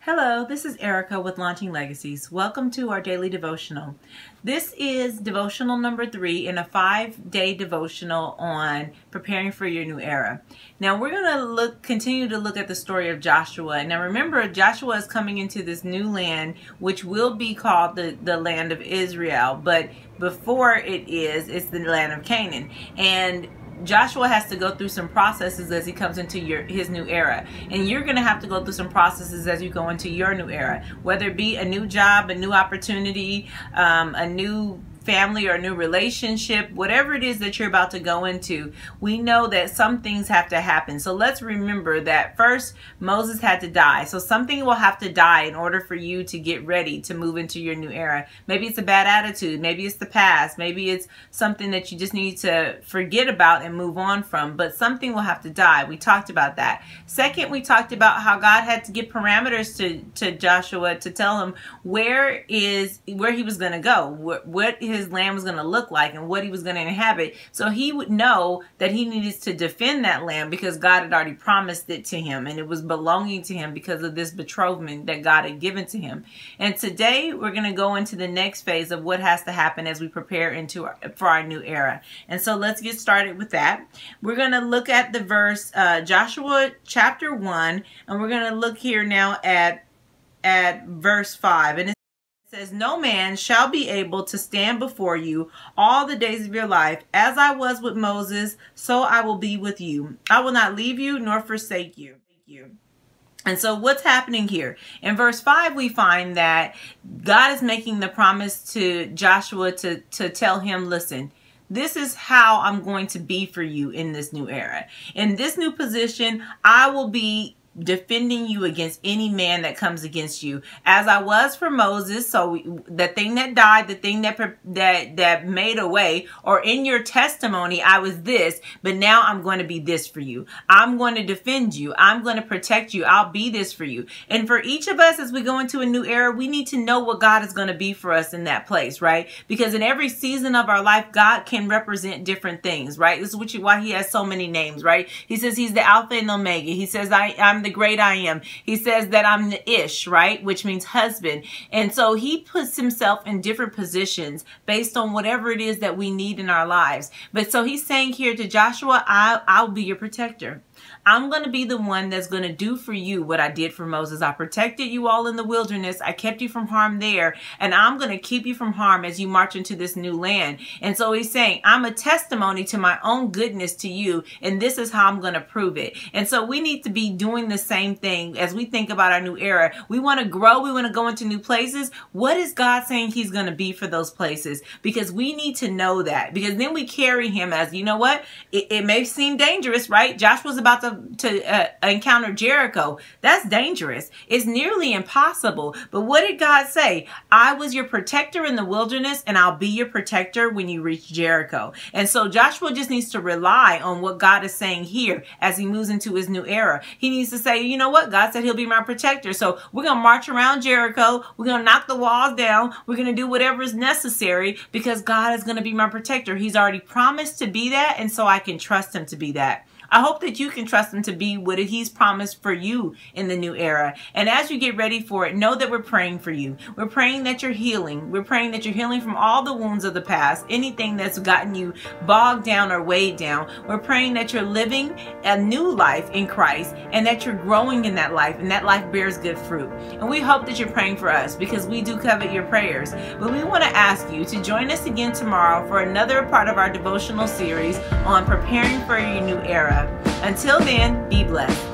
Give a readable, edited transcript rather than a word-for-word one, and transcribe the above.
Hello, this is Erica with Launching Legacies. Welcome to our daily devotional. This is devotional number 3 in a 5-day devotional on preparing for your new era. Now we're going to continue to look at the story of Joshua. Now remember, Joshua is coming into this new land, which will be called the land of Israel. But before it's the land of Canaan. And Joshua has to go through some processes as he comes into his new era. And you're going to have to go through some processes as you go into your new era. Whether it be a new job, a new opportunity, a new family or a new relationship, whatever it is that you're about to go into, we know that some things have to happen. So let's remember that first Moses had to die. So something will have to die in order for you to get ready to move into your new era. Maybe it's a bad attitude. Maybe it's the past. Maybe it's something that you just need to forget about and move on from. But something will have to die. We talked about that. Second, we talked about how God had to give parameters to Joshua to tell him where he was going to go, what his land was going to look like and what he was going to inhabit, so he would know that he needed to defend that land because God had already promised it to him and it was belonging to him because of this betrothment that God had given to him. And today we're going to go into the next phase of what has to happen as we prepare for our new era. And so let's get started with that. We're going to look at the verse Joshua chapter 1, and we're going to look here now at verse 5, and it says, "No man shall be able to stand before you all the days of your life. As I was with Moses, so I will be with you. I will not leave you nor forsake you." And so what's happening here? In verse 5, we find that God is making the promise to Joshua to tell him, listen, this is how I'm going to be for you in this new era. In this new position, I will be defending you against any man that comes against you, as I was for Moses. So the thing that died, the thing that made a way, or in your testimony, I was this, but now I'm going to be this for you. I'm going to defend you. I'm going to protect you. I'll be this for you. And for each of us, as we go into a new era, we need to know what God is going to be for us in that place, right? Because in every season of our life, God can represent different things, right? This is why he has so many names, right? He says he's the Alpha and Omega. He says I'm the great I am. He says that I'm the Ish, right? Which means husband. And so he puts himself in different positions based on whatever it is that we need in our lives. But so he's saying here to Joshua, I'll be your protector. I'm going to be the one that's going to do for you what I did for Moses. I protected you all in the wilderness. I kept you from harm there. And I'm going to keep you from harm as you march into this new land. And so he's saying, I'm a testimony to my own goodness to you. And this is how I'm going to prove it. And so we need to be doing the same thing as we think about our new era. We want to grow. We want to go into new places. What is God saying he's going to be for those places? Because we need to know that. Because then we carry him as, you know what? It may seem dangerous, right? Joshua's about to encounter Jericho. That's dangerous. It's nearly impossible. But what did God say? I was your protector in the wilderness, and I'll be your protector when you reach Jericho. And so Joshua just needs to rely on what God is saying here as he moves into his new era. He needs to say, you know what? God said he'll be my protector. So we're going to march around Jericho. We're going to knock the walls down. We're going to do whatever is necessary because God is going to be my protector. He's already promised to be that, and so I can trust him to be that. I hope that you can trust him to be what he's promised for you in the new era. And as you get ready for it, know that we're praying for you. We're praying that you're healing. We're praying that you're healing from all the wounds of the past, anything that's gotten you bogged down or weighed down. We're praying that you're living a new life in Christ and that you're growing in that life, and that life bears good fruit. And we hope that you're praying for us because we do covet your prayers. But we want to ask you to join us again tomorrow for another part of our devotional series on preparing for your new era. Until then, be blessed.